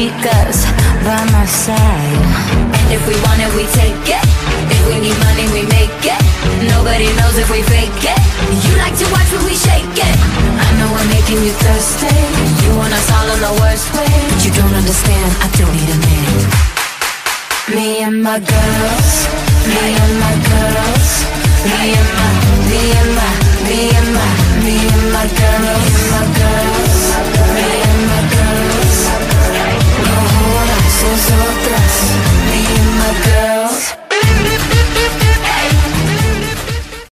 chicas by my side. And if we want it, we take it. If we need money, we make it. Nobody knows if we fake it. You like to watch when we shake it. I know we're making you thirsty. You want us all in the worst way, but you don't understand, I don't need a man. Me and my girls, me and my girls, me and my, me and my, me and my, me and my girls, my girls.